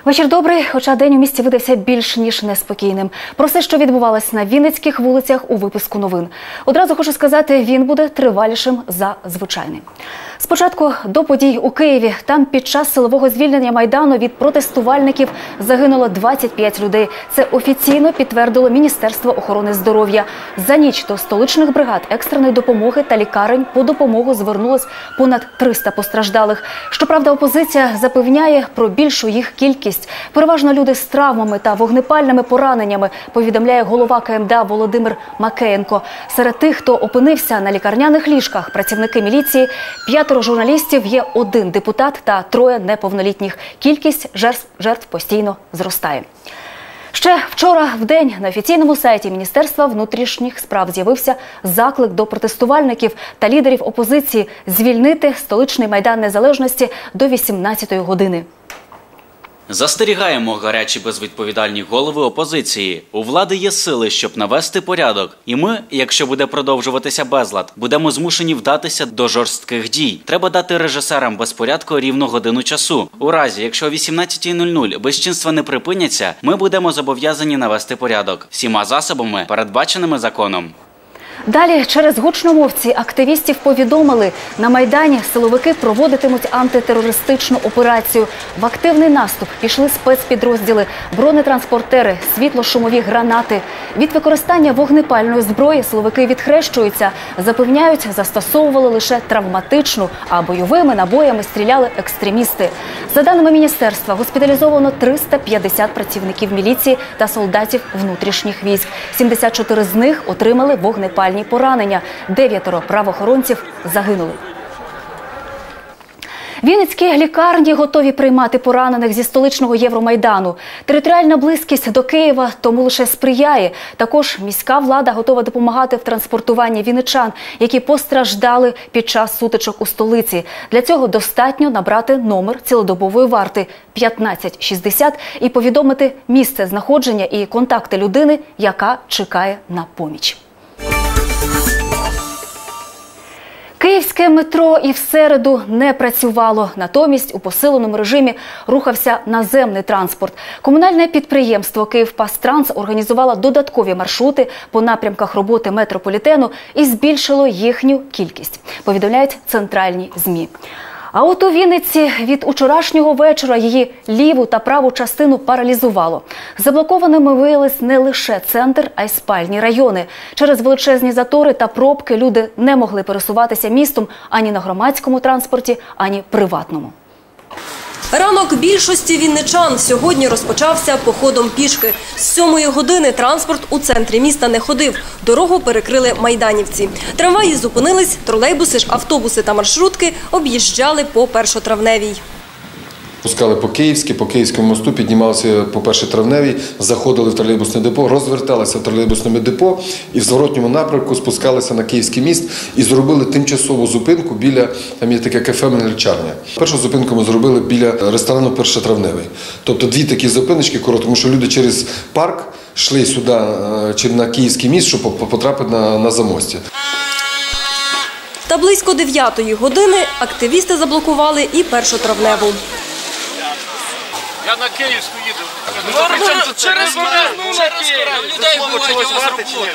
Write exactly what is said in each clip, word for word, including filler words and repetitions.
Вечір добрий, хоча день у місті видався більш ніж неспокійним. Про все, що відбувалось на вінницьких вулицях, у випуску новин. Одразу хочу сказати, він буде тривалішим за звичайний. Спочатку до подій у Києві. Там під час силового звільнення Майдану від протестувальників загинуло двадцять п'ять людей. Це офіційно підтвердило Міністерство охорони здоров'я. За ніч до столичних бригад екстреної допомоги та лікарень по допомогу звернулось понад триста постраждалих. Щоправда, опозиція запевняє про більшу їх кількість. Переважно люди з травмами та вогнепальними пораненнями, повідомляє голова Ка Ем Да Володимир Макеєнко. Серед тих, хто опинився на лікарняних ліжках, працівники міліції, п'ятеро журналістів, є один депутат та троє неповнолітніх. Кількість жертв, жертв постійно зростає. Ще вчора в день на офіційному сайті Міністерства внутрішніх справ з'явився заклик до протестувальників та лідерів опозиції звільнити столичний Майдан Незалежності до вісімнадцятої години. Застерігаємо гарячі безвідповідальні голови опозиції. У влади є сили, щоб навести порядок. І ми, якщо буде продовжуватися безлад, будемо змушені вдатися до жорстких дій. Треба дати режисерам безпорядку рівно годину часу. У разі, якщо о вісімнадцятій нуль нуль безчинства не припиняться, ми будемо зобов'язані навести порядок. Всіма засобами, передбаченими законом. Далі через гучномовці активістів повідомили, на Майдані силовики проводитимуть антитерористичну операцію. В активний наступ пішли спецпідрозділи, бронетранспортери, світло-шумові гранати. Від використання вогнепальної зброї силовики відхрещуються. Запевняють, застосовували лише травматичну, а бойовими набоями стріляли екстремісти. За даними міністерства, госпіталізовано триста п'ятдесят працівників міліції та солдатів внутрішніх військ. сімдесят чотири з них отримали вогнепальні поранення. Дев'ятеро правоохоронців загинули. Вінницькі лікарні готові приймати поранених зі столичного Євромайдану. Територіальна близькість до Києва тому лише сприяє. Також міська влада готова допомагати в транспортуванні вінничан, які постраждали під час сутичок у столиці. Для цього достатньо набрати номер цілодобової варти п'ятнадцять шістдесят і повідомити місце знаходження і контакти людини, яка чекає на поміч. Київське метро і в середу не працювало. Натомість у посиленому режимі рухався наземний транспорт. Комунальне підприємство «Київпастранс» організувало додаткові маршрути по напрямках роботи метрополітену і збільшило їхню кількість, повідомляють центральні ЗМІ. А от у Вінниці від учорашнього вечора її ліву та праву частину паралізувало. Заблокованими виявились не лише центр, а й спальні райони. Через величезні затори та пробки люди не могли пересуватися містом ані на громадському транспорті, ані приватному. Ранок більшості вінничан сьогодні розпочався походом пішки. З сьомої години транспорт у центрі міста не ходив. Дорогу перекрили майданівці. Трамваї зупинились, тролейбуси ж, автобуси та маршрутки об'їжджали по Першотравневій. Пускали по Київській, по Київському мосту, піднімалися по Першотравневій, заходили в тролейбусне депо, розверталися в тролейбусному депо і в зворотньому напрямку спускалися на Київський міст і зробили тимчасову зупинку біля, там є таке кафе «Мельничарня». Першу зупинку ми зробили біля ресторану «Першотравневий». Тобто дві такі зупиночки короткі, тому що люди через парк йшли сюди, чи на Київський міст, щоб потрапити на, на Замостя. Та близько дев'ятої години активісти заблокували і Першотравневу. Я на Київську їду. Через Верну на Київ. Людей виводять з роботи.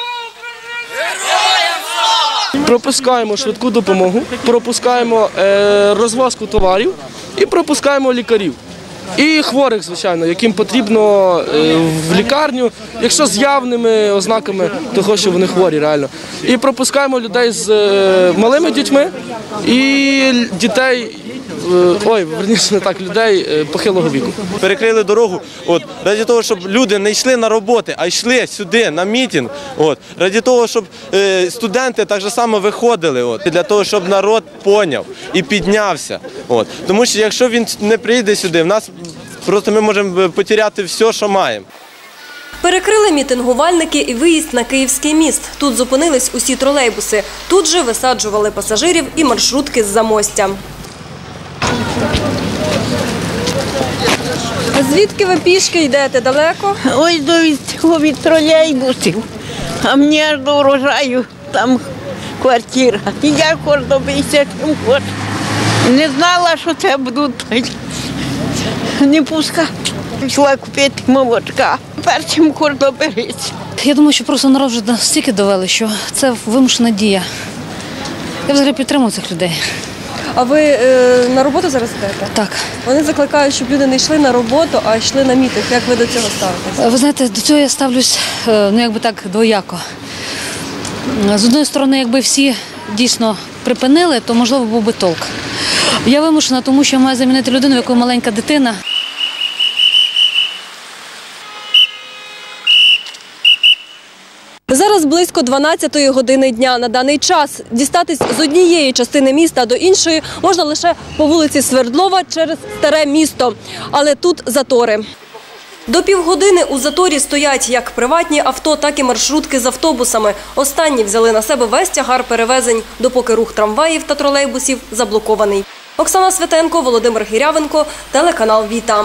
Пропускаємо швидку допомогу, пропускаємо е, розвозку товарів і пропускаємо лікарів. І хворих, звичайно, яким потрібно е, в лікарню, якщо з явними ознаками того, що вони хворі реально. І пропускаємо людей з е, малими дітьми і дітей, е, ой, верніше не так, людей е, похилого віку. Перекрили дорогу, от, раді того, щоб люди не йшли на роботи, а йшли сюди на мітинг, от, раді того, щоб е, студенти так же само виходили, от, для того, щоб народ поняв і піднявся. От. Тому що якщо він не прийде сюди, в нас просто ми можемо потеряти все, що маємо. Перекрили мітингувальники і виїзд на Київський міст. Тут зупинились усі тролейбуси. Тут же висаджували пасажирів і маршрутки з Замостя. А звідки ви пішки йдете? Далеко? Ось до цього від тролейбусів. А мені аж до урожаю там квартира. І я кожного місяця. Не знала, що це будуть не пускати. Пішла купити молочка. Першим кордо береться. Я думаю, що просто народ вже настільки довели, що це вимушена дія. Я взагалі підтримую цих людей. А ви е, на роботу зараз йдете? Так. Вони закликають, щоб люди не йшли на роботу, а йшли на мітинг. Як ви до цього ставитесь? Ви знаєте, до цього я ставлюсь, ну якби так, двояко. З одної сторони, якби всі дійсно припинили, то можливо був би толк. Я вимушена, тому що я маю замінити людину, в якої маленька дитина. Зараз близько дванадцятої години дня. На даний час дістатись з однієї частини міста до іншої можна лише по вулиці Свердлова через Старе місто. Але тут затори. До півгодини у заторі стоять як приватні авто, так і маршрутки з автобусами. Останні взяли на себе весь тягар перевезень, допоки рух трамваїв та тролейбусів заблокований. Оксана Святенко, Володимир Гірявенко, телеканал Віта.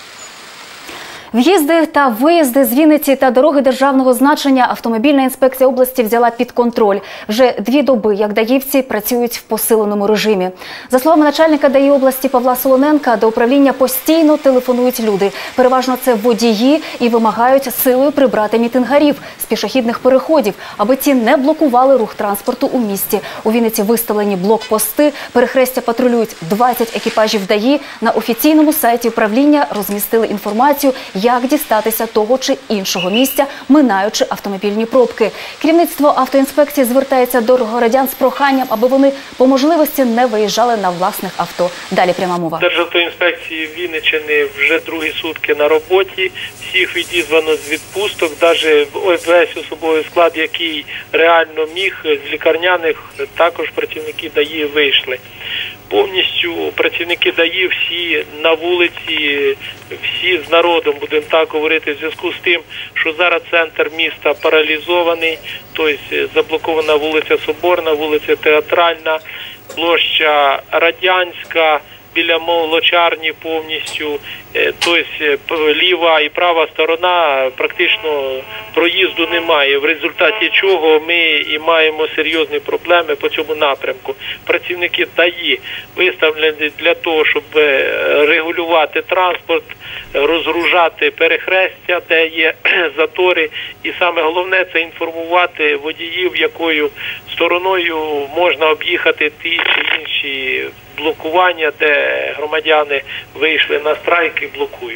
В'їзди та виїзди з Вінниці та дороги державного значення автомобільна інспекція області взяла під контроль. Вже дві доби, як даївці, працюють в посиленому режимі. За словами начальника ДАІ області Павла Солоненка, до управління постійно телефонують люди. Переважно це водії і вимагають силою прибрати мітингарів з пішохідних переходів, аби ті не блокували рух транспорту у місті. У Вінниці виставлені блокпости, перехрестя патрулюють двадцять екіпажів ДАІ. На офіційному сайті управління розмістили інформацію, як дістатися того чи іншого місця, минаючи автомобільні пробки. Керівництво автоінспекції звертається до городян з проханням, аби вони по можливості не виїжджали на власних авто. Далі пряма мова. Державтоінспекції Вінниччини вже другі сутки на роботі. Всіх відізвано з відпусток. Навіть весь особовий склад, який реально міг, з лікарняних також працівники ДАІ вийшли. Повністю працівники ДАІ всі на вулиці, всі з народом, будемо так говорити, в зв'язку з тим, що зараз центр міста паралізований, тобто заблокована вулиця Соборна, вулиця Театральна, площа Радянська, біля Молочарні повністю, тобто ліва і права сторона практично проїзду немає, в результаті чого ми і маємо серйозні проблеми по цьому напрямку. Працівники ДАІ виставлені для того, щоб регулювати транспорт, розгружати перехрестя, де є затори, і саме головне – це інформувати водіїв, якою стороною можна об'їхати ті чи інші блокування, де громадяни вийшли на страйк і блокують.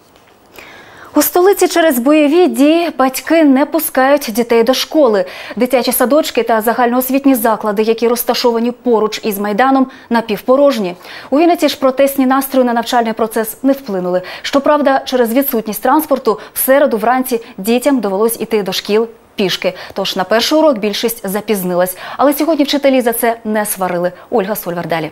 У столиці через бойові дії батьки не пускають дітей до школи. Дитячі садочки та загальноосвітні заклади, які розташовані поруч із Майданом, напівпорожні. У Вінниці ж протестні настрої на навчальний процес не вплинули. Щоправда, через відсутність транспорту в середу вранці дітям довелось іти до шкіл пішки. Тож на перший урок більшість запізнилась. Але сьогодні вчителі за це не сварили. Ольга Сольвар далі.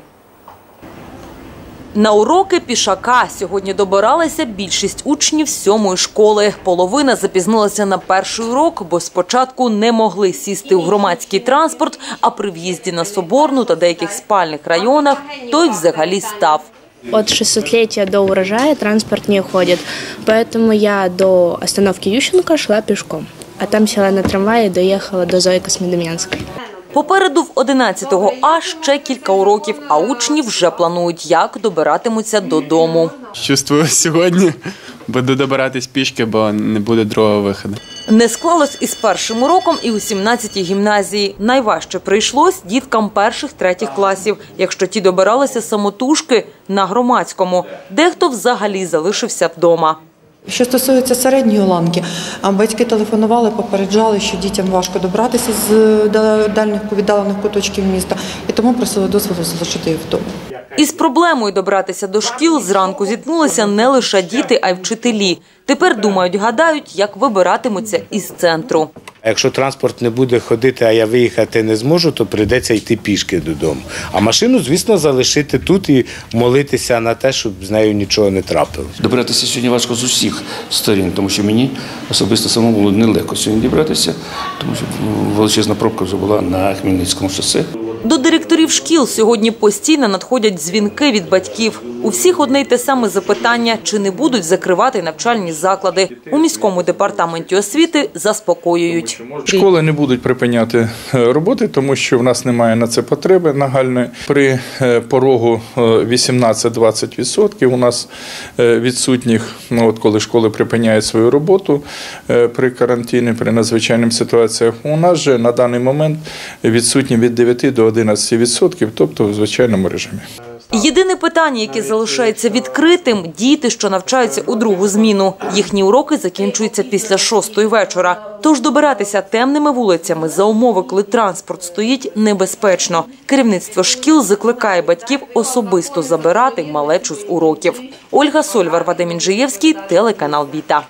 На уроки пішака сьогодні добиралася більшість учнів сьомої школи. Половина запізнилася на перший урок, бо спочатку не могли сісти у громадський транспорт, а при в'їзді на Соборну та деяких спальних районах той взагалі став. От шестисотлетия до урожая транспорт не ходит, поэтому я до остановки Ющенко шла пешком, а там села на трамвай и доехала до Зои Космодем'янської. Попереду в одинадцятого А ще кілька уроків, а учні вже планують, як добиратимуться додому. Чувствую, сьогодні буду добиратись пішки, бо не буде другого виходу. Не склалось із першим уроком і у сімнадцятій гімназії. Найважче прийшлось діткам перших-третіх класів, якщо ті добиралися самотужки на громадському. Дехто взагалі залишився вдома. Що стосується середньої ланки, батьки телефонували, попереджали, що дітям важко добратися з дальніх віддалених куточків міста, і тому просили дозволу залишити їх вдома. Із проблемою добратися до шкіл зранку зіткнулися не лише діти, а й вчителі. Тепер думають, гадають, як вибиратимуться із центру. Якщо транспорт не буде ходити, а я виїхати не зможу, то прийдеться йти пішки додому. А машину, звісно, залишити тут і молитися на те, щоб з нею нічого не трапилось. Добратися сьогодні важко з усіх сторін, тому що мені особисто самому було нелегко сьогодні добратися, тому що величезна пробка вже була на Хмельницькому шосе. До директорів шкіл сьогодні постійно надходять дзвінки від батьків. У всіх одне й те саме запитання, чи не будуть закривати навчальні заклади. У міському департаменті освіти заспокоюють. Школи не будуть припиняти роботи, тому що в нас немає на це потреби нагальної. При порогу вісімнадцять-двадцять відсотків у нас відсутніх, ну, от коли школи припиняють свою роботу при карантині, при надзвичайних ситуаціях, у нас же на даний момент відсутні від дев'яти до одинадцяти відсотків, тобто в звичайному режимі. Єдине питання, яке залишається відкритим – діти, що навчаються у другу зміну. Їхні уроки закінчуються після шостої вечора. Тож добиратися темними вулицями за умови, коли транспорт стоїть, небезпечно. Керівництво шкіл закликає батьків особисто забирати малечу з уроків. Ольга Сольвар, Вадим Інжиєвський, телеканал Віта.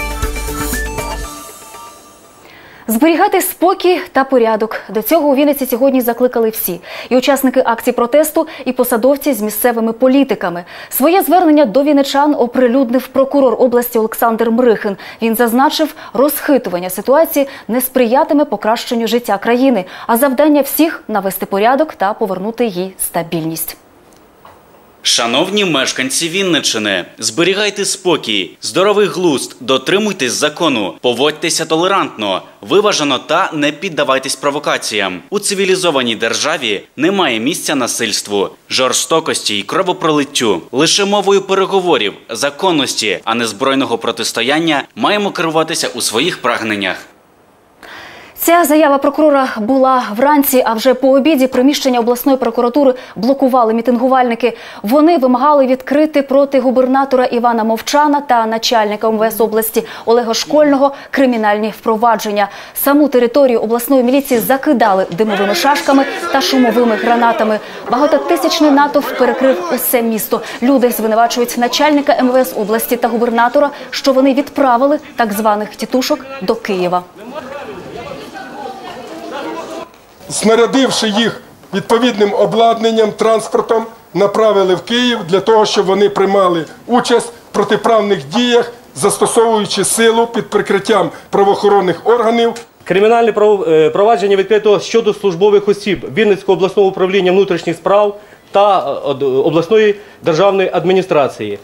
Зберігати спокій та порядок. До цього у Вінниці сьогодні закликали всі. І учасники акцій протесту, і посадовці з місцевими політиками. Своє звернення до вінничан оприлюднив прокурор області Олександр Мрихин. Він зазначив, розхитування ситуації не сприятиме покращенню життя країни, а завдання всіх – навести порядок та повернути їй стабільність. Шановні мешканці Вінниччини, зберігайте спокій, здоровий глузд, дотримуйтесь закону, поводьтеся толерантно, виважено та не піддавайтесь провокаціям. У цивілізованій державі немає місця насильству, жорстокості і кровопролиттю. Лише мовою переговорів, законності, а не збройного протистояння маємо керуватися у своїх прагненнях. Ця заява прокурора була вранці, а вже по обіді приміщення обласної прокуратури блокували мітингувальники. Вони вимагали відкрити проти губернатора Івана Мовчана та начальника ем ве ес області Олега Школьного кримінальні впровадження. Саму територію обласної міліції закидали димовими шашками та шумовими гранатами. Багатотисячний натовп перекрив усе місто. Люди звинувачують начальника ем ве ес області та губернатора, що вони відправили так званих тітушок до Києва. Снарядивши їх відповідним обладнанням, транспортом, направили в Київ для того, щоб вони приймали участь в протиправних діях, застосовуючи силу під прикриттям правоохоронних органів. Кримінальне провадження відкрито щодо службових осіб Вінницького обласного управління внутрішніх справ та обласної державної адміністрації.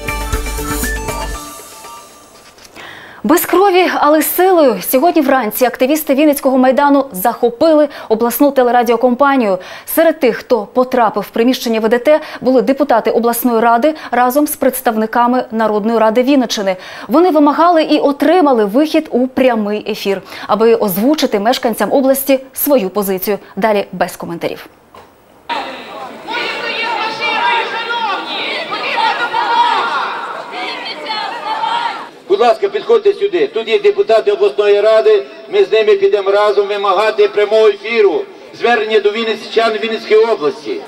Без крові, але силою. Сьогодні вранці активісти Вінницького Майдану захопили обласну телерадіокомпанію. Серед тих, хто потрапив в приміщення ве де те, були депутати обласної ради разом з представниками Народної ради Вінниччини. Вони вимагали і отримали вихід у прямий ефір, аби озвучити мешканцям області свою позицію. Далі без коментарів. Будь ласка, підходьте сюди. Тут є депутати обласної ради, ми з ними підемо разом вимагати прямого ефіру, звернення до вінничан Вінницької області.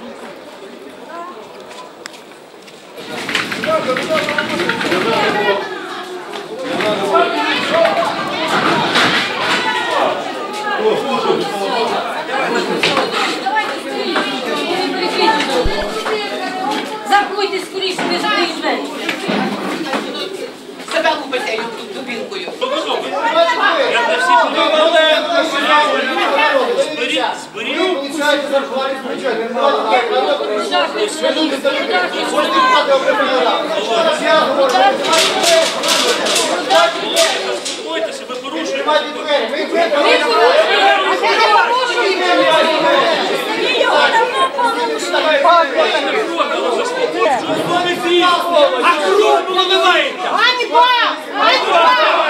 Заходьте скоріше, не закрийте. Себе лупите тут дубінкою. А кров було виливається! Ганьба! Ганьба!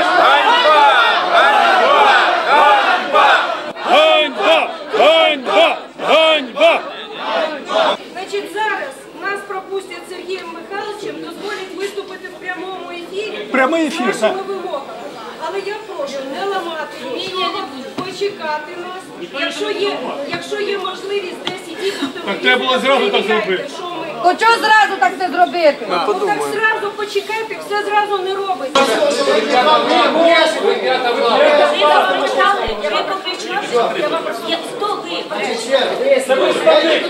Ганьба! Ганьба! Ганьба! Значить, зараз нас пропустять Сергієм Михайловичем, дозволять виступити в прямому ефірі. Прямий ефір, з нашими вимогами. Але я прошу не ламати нічого, почекати нас. Якщо є, якщо є можливість десь і дійсно, то так треба було зразу так зробити. То чого зразу так не зробити? Ну так зразу почекайте, все зразу не робиться. Ви покричали, я вам просто... Хто ви? Це представник.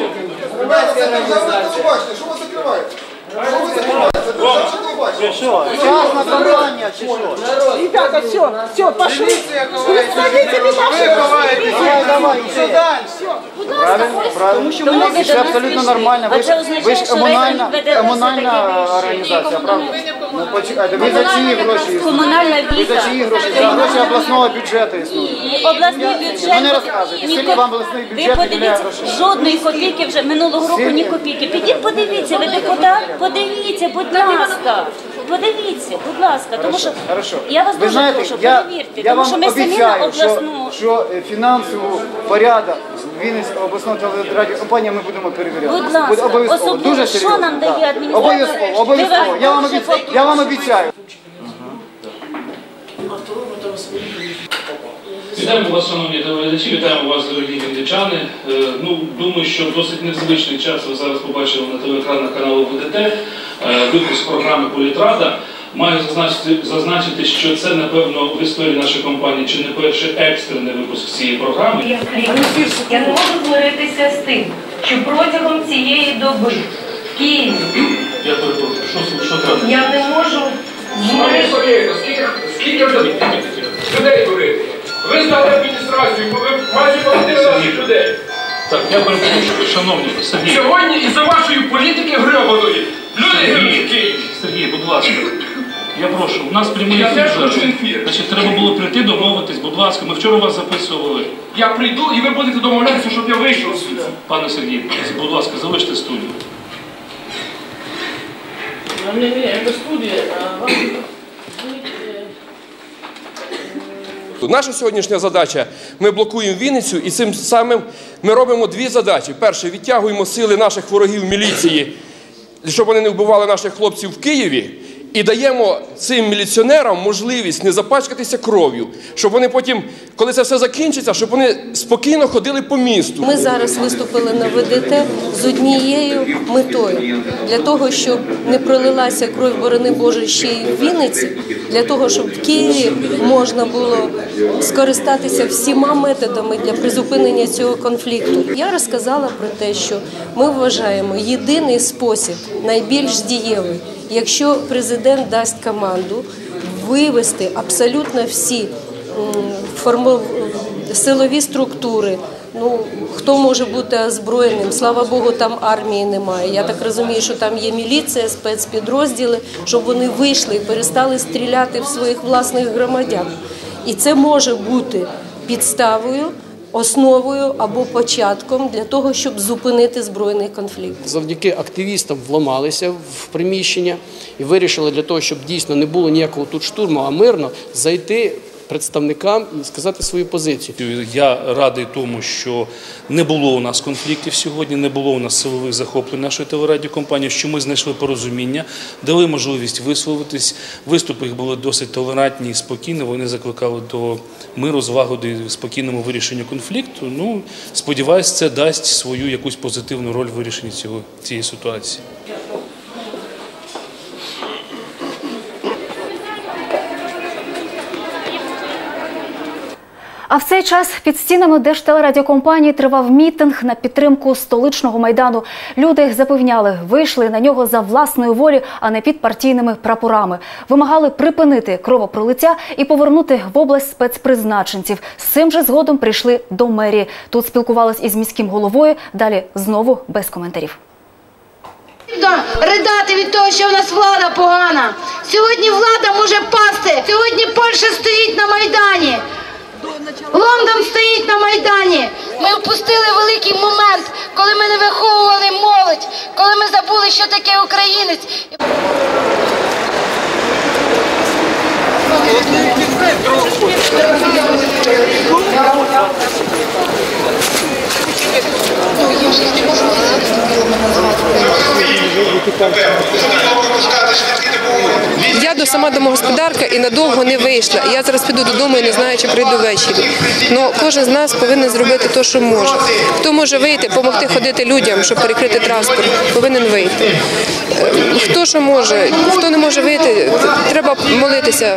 Що ви закриваєте? Що ви закриваєте? Чи що? Час на собрання, чи що? Ребята, все, все, пошли. Представитель нашего. Давай, давай, все дальше. Правильно, правильно. І це абсолютно нормально. Ви ж, ви ж емональна, емональна організація, правда? Ну, почекайте, ви за чиї гроші? Комунальна Ви за чиї гроші? За гроші обласного бюджету існують. Обласний бюджет. Ну не розказуйте, скільки вам обласний бюджет виділяє грошей? Жодної копійки вже минулого року, ні копійки. Підіть, подивіться, ви депутат, подивіться, будь ласка. Подивіться, будь ласка, тому що я вас дуже прошу, перевірте, тому що ми самі на обласну... що фінансовий порядок Вінницької обласної телерадіокомпанії ми будемо перевіряти. Будь ласка, обов'язково, дуже серйозно. Що нам дає адміністрація? Обов'язково, обов'язково. Я вам обіцяю. Я вам обіцяю. Вітаємо вас, шановні телеглядачі, вітаємо вас, дорогі вінничани. Ну, думаю, що досить незвичний час ви зараз побачили на телеекранах каналу В Д Т, випуск програми «Політрада». Маю зазначити, зазначити, що це, напевно, в історії нашої компанії чи не перший екстрений випуск цієї програми. Я Я не можу змиритися з тим, що протягом цієї доби в Києві Я перепрошую, що, що треба? я не можу змиритися. Скільки, скільки вже людей дурити? Ви здали адміністрацію, ви майже половину наших людей. Так, я перепрошую, шановні, Сергій. Сьогодні із-за вашої політики гребаної люди гинуть в Києві. Сергій, будь ласка. Я прошу, у нас прямий Я теж ефір. хочу ефір. Значить, треба було прийти, домовитись, будь ласка. Ми вчора вас записували. Я прийду і ви будете домовлятися, щоб я вийшов звідси. Пане Сергій, будь ласка, залиште студію. Ні, ні, я без студії. Наша сьогоднішня задача – ми блокуємо Вінницю і цим самим ми робимо дві задачі. Перше – відтягуємо сили наших ворогів міліції, щоб вони не вбивали наших хлопців в Києві. І даємо цим міліціонерам можливість не запачкатися кров'ю, щоб вони потім, коли це все закінчиться, щоб вони спокійно ходили по місту. Ми зараз виступили на В Д Т з однією метою. Для того, щоб не пролилася кров, борони Боже, ще й в Вінниці, для того, щоб в Києві можна було скористатися всіма методами для призупинення цього конфлікту. Я розказала про те, що ми вважаємо єдиний спосіб, найбільш дієвий, якщо президент дасть команду вивести абсолютно всі форму... силові структури, ну, хто може бути озброєним, слава Богу, там армії немає. Я так розумію, що там є міліція, спецпідрозділи, щоб вони вийшли і перестали стріляти в своїх власних громадян. І це може бути підставою, основою або початком для того, щоб зупинити збройний конфлікт. Завдяки активістам вломалися в приміщення і вирішили для того, щоб дійсно не було ніякого тут штурму, а мирно зайти представникам і сказати свою позицію. Я радий тому, що не було у нас конфліктів сьогодні, не було у нас силових захоплень нашої телерадіокомпанії, що ми знайшли порозуміння, дали можливість висловитись. Виступи їх були досить толерантні і спокійні, вони закликали до миру, злагоди, спокійному вирішенню конфлікту. Ну, сподіваюсь, це дасть свою якусь позитивну роль в вирішенні цього, цієї ситуації. А в цей час під стінами Держтелерадіокомпанії тривав мітинг на підтримку столичного Майдану. Люди запевняли, вийшли на нього за власної волі, а не під партійними прапорами. Вимагали припинити кровопролиття і повернути в область спецпризначенців. З цим же згодом прийшли до мерії. Тут спілкувались із міським головою, далі знову без коментарів. Ридати від того, що в нас влада погана. Сьогодні влада може пасти. Сьогодні Польща стоїть на Майдані. Лондон стоїть на Майдані. Ми впустили великий момент, коли ми не виховували молодь, коли ми забули, що таке українець. Я до сама домогосподарка і надовго не вийшла. Я зараз піду додому і не знаю, чи прийду ввечері. Але кожен з нас повинен зробити те, що може. Хто може вийти, допомогти ходити людям, щоб перекрити транспорт, повинен вийти. Хто що може, хто не може вийти, треба молитися.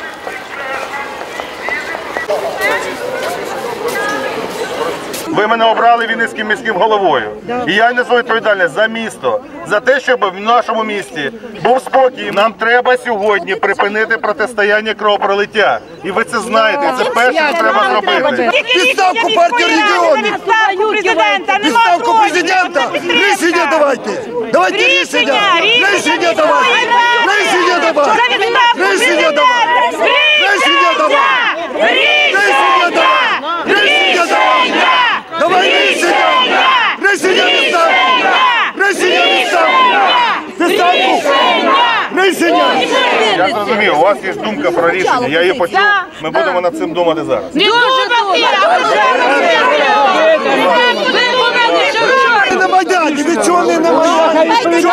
Ви мене обрали Вінницьким міським головою. І я несу відповідальність за місто, за те, щоб в нашому місті був спокій. Нам треба сьогодні припинити протистояння кровопролиття. І ви це знаєте, це перше, що треба зробити. Відставку партії регіонів! відставку президента. Відставку президента. Рішення давайте. Давайте рішення. Рішення давайте. Рішення давайте. Рішення давайте. Рішення давайте. Рішення давайте. Рішення давайте. Давай рішення. Рішення відставку. Рішення відставку. Відставку. Рішення. Я зрозумів, у вас є думка про рішення, я її почув, ми будемо над цим думати зараз. На Майдані, ви чого не на Майдані?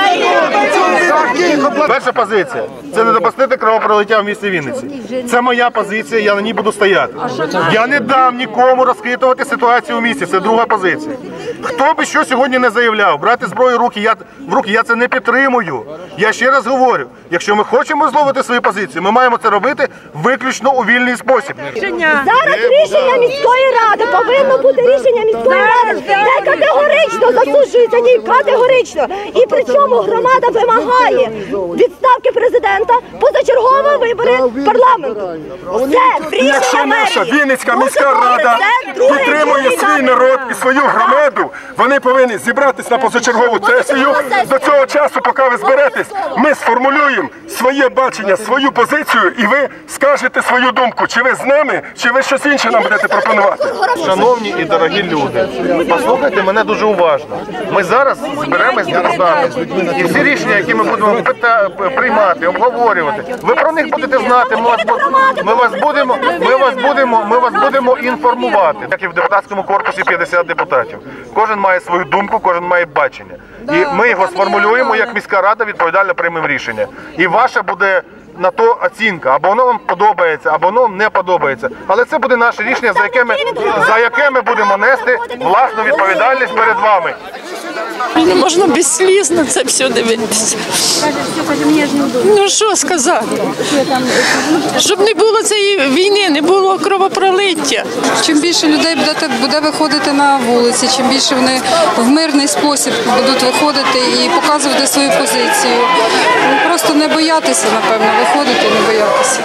Перша позиція – це не допустити кровопролиття в місті Вінниці. Це моя позиція, я на ній буду стояти. Я не дам нікому розхитувати ситуацію в місті, це друга позиція. Хто би що сьогодні не заявляв, брати зброю в руки, я, в руки, я це не підтримую. Я ще раз говорю, якщо ми хочемо зловити свої позиції, ми маємо це робити виключно у вільний спосіб. Зараз рішення міської ради, повинно бути рішення міської ради, де категорично засуджується, ні, категорично. І при цьому громада вимагає відставки президента, позачергово вибори парламенту. Все, Якщо наша Вінницька міська рада підтримує свій народ і свою громаду, вони повинні зібратися на позачергову сесію. До цього часу, поки ви зберетесь, ми сформулюємо своє бачення, свою позицію, і ви скажете свою думку, чи ви з нами, чи ви щось інше нам будете пропонувати. Шановні і дорогі люди, послухайте мене дуже уважно. Ми зараз зберемось з депутатами. І всі рішення, які ми будемо пита... приймати, обговорювати, ви про них будете знати, ми вас, ми вас, будемо, ми вас, будемо, ми вас будемо інформувати. Як і в депутатському корпусі п'ятдесят депутатів. Кожен має свою думку, кожен має бачення. І ми його сформулюємо, як міська рада відповідально приймемо рішення. І ваша буде на то оцінка, або воно вам подобається, або воно вам не подобається. Але це буде наше рішення, за яке ми, за яке ми будемо нести власну відповідальність перед вами. Не можна без сліз на це все дивитися. Ну що сказати? Щоб не було цієї війни, не було кровопролиття. Чим більше людей буде, буде виходити на вулиці, чим більше вони в мирний спосіб будуть виходити і показувати свою позицію. Просто не боятися, напевно, виходити і не боятися.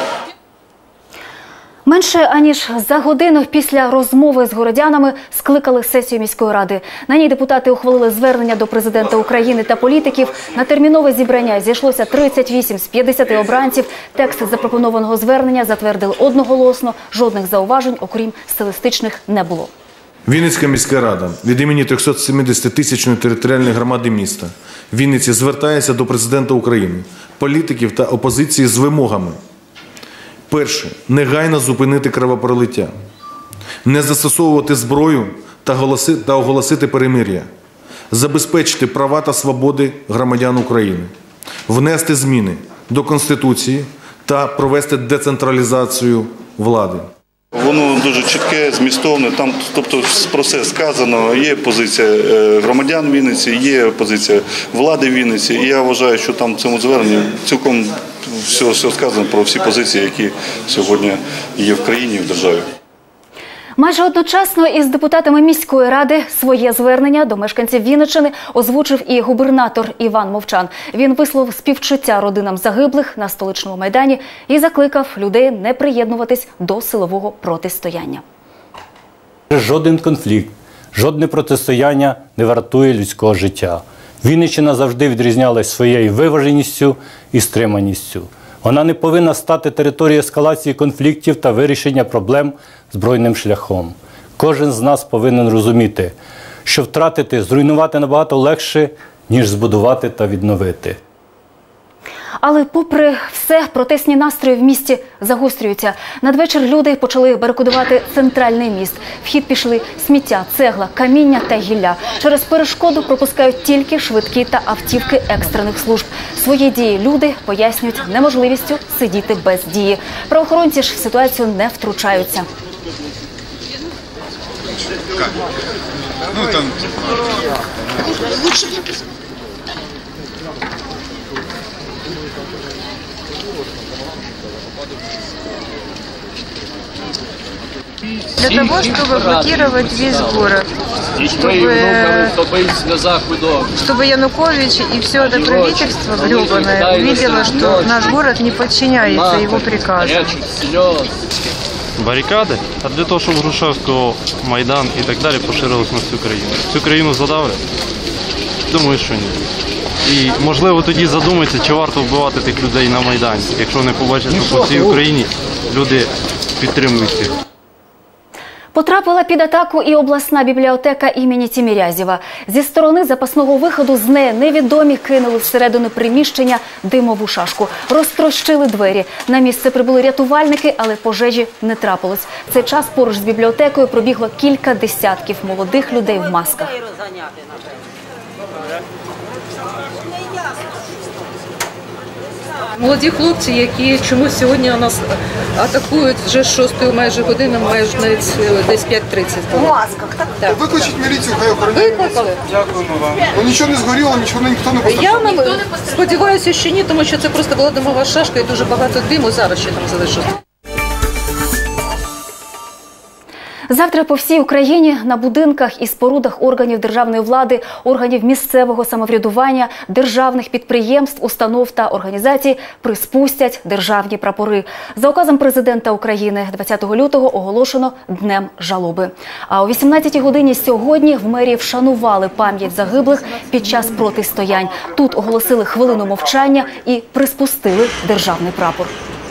Менше аніж за годину після розмови з городянами скликали сесію міської ради. На ній депутати ухвалили звернення до президента України та політиків. На термінове зібрання зійшлося тридцять вісім з п'ятдесяти обранців. Текст запропонованого звернення затвердили одноголосно. Жодних зауважень, окрім стилістичних, не було. Вінницька міська рада від імені трьохсотсемидесятитисячної територіальної громади міста Вінниці звертається до президента України, політиків та опозиції з вимогами. Перше. Негайно зупинити кровопролиття. Не застосовувати зброю та, голоси, та оголосити перемир'я. Забезпечити права та свободи громадян України. Внести зміни до Конституції та провести децентралізацію влади. Воно дуже чітке, змістовне, там, тобто про все сказано, є позиція громадян Вінниці, є позиція влади Вінниці, і я вважаю, що там в цьому зверненні цілком все, все сказано про всі позиції, які сьогодні є в країні і в державі. Майже одночасно із депутатами міської ради своє звернення до мешканців Вінниччини озвучив і губернатор Іван Мовчан. Він висловив співчуття родинам загиблих на столичному Майдані і закликав людей не приєднуватись до силового протистояння. Жоден конфлікт, жодне протистояння не вартує людського життя. Вінниччина завжди відрізнялась своєю виваженістю і стриманістю. Вона не повинна стати територією ескалації конфліктів та вирішення проблем збройним шляхом. Кожен з нас повинен розуміти, що втратити, зруйнувати набагато легше, ніж збудувати та відновити. Але попри все, протестні настрої в місті загострюються. Надвечір люди почали барикадувати центральний міст. В хід пішли сміття, цегла, каміння та гілля. Через перешкоду пропускають тільки швидкі та автівки екстрених служб. Свої дії люди пояснюють неможливістю сидіти без дії. Правоохоронці ж в ситуацію не втручаються. Ну, там... Для того, чтобы блокировать весь город, чтобы, чтобы Янукович и все это правительство гребаное увидело, что наш город не подчиняется его приказам. барикади, а для того, щоб Грушевського, Майдан і так далі поширилось на всю країну. Цю країну задавлять? Думаю, що ні. І, можливо, тоді задуматься, чи варто вбивати тих людей на Майдані, якщо вони побачать, що по всій Україні люди підтримують їх. Потрапила під атаку і обласна бібліотека імені Тімірязєва. Зі сторони запасного виходу з неї невідомі кинули всередину приміщення димову шашку. Розтрощили двері. На місце прибули рятувальники, але пожежі не трапилось. В цей час поруч з бібліотекою пробігло кілька десятків молодих людей в масках. Молоді хлопці, які чомусь сьогодні нас атакують вже з шостої майже години, майже навіть десь п'ять тридцять. В масках, так? Так. Викличіть міліцію, хай охороняє. Викликали. Дякуємо вам. Ну нічого не згоріло, нічого ніхто не постраждав. Я сподіваюся, що ні, тому що це просто була димова шашка і дуже багато диму зараз ще там залишилось. Завтра по всій Україні на будинках і спорудах органів державної влади, органів місцевого самоврядування, державних підприємств, установ та організацій приспустять державні прапори. За указом президента України двадцятого лютого оголошено Днем жалоби. А о вісімнадцятій годині сьогодні в мерії вшанували пам'ять загиблих під час протистоянь. Тут оголосили хвилину мовчання і приспустили державний прапор.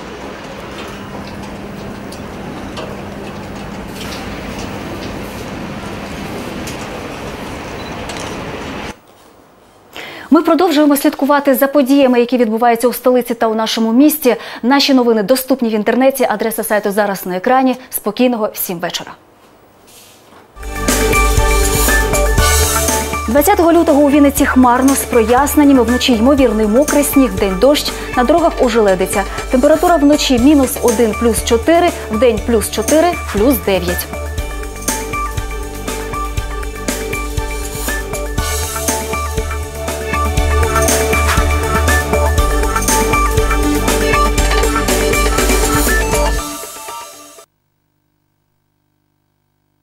Ми продовжуємо слідкувати за подіями, які відбуваються у столиці та у нашому місті. Наші новини доступні в інтернеті, адреса сайту зараз на екрані. Спокійного всім вечора. двадцятого лютого у Вінниці хмарно з проясненнями, вночі ймовірний мокрий сніг, вдень дощ, на дорогах ожеледиця. Температура вночі мінус один плюс чотири, вдень плюс чотири, плюс дев'ять.